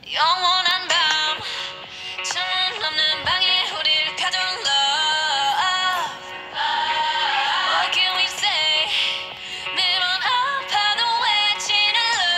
영원한 밤 창문 없는 방에 우릴 가둔 love. What can we say? 매번 아파도 외치는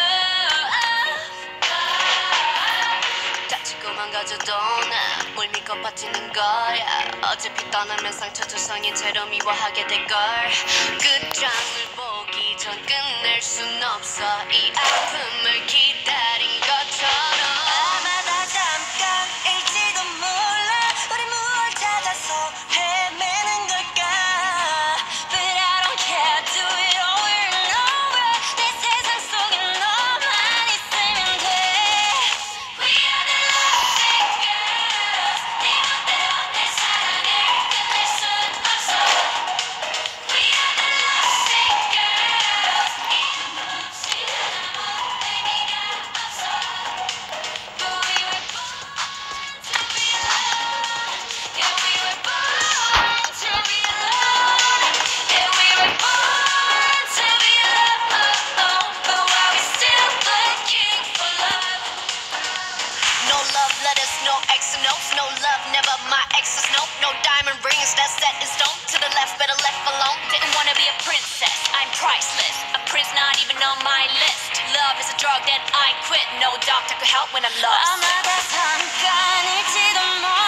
love. 다치고 망가져도 나뭘 믿고 버티는 거야. 어차피 떠나면 상처 투성인 채로 미워하게 될걸. 끝장을 보기 전 끝낼 순 없어. 이 아픔을 기다린 것처럼. 아마 다 잠깐일지도 몰라. 우리 무얼 찾아서 헤매는 걸까. But I don't care, do it over and over. 내 세상 속에 너만 있으면 돼. We are the lovesick girls. 네 멋대로 내 사랑을 끝낼 순 없어. We are the lovesick girls. 이름 없이 아무 의미가 없어. But we were born to be alone. Yeah, we were born to be alone. Yeah, we were born to be alone. But while we're still looking for love. No love letters, no X and O's, no love, never my exes, nope. No diamond rings, that's set in stone. To the left, better left alone. Didn't wanna be a princess, I'm priceless. A prince not even on my list. Love is a drug that I quit. No doctor could help when I'm lost. 아마도 잠깐일지도 몰라.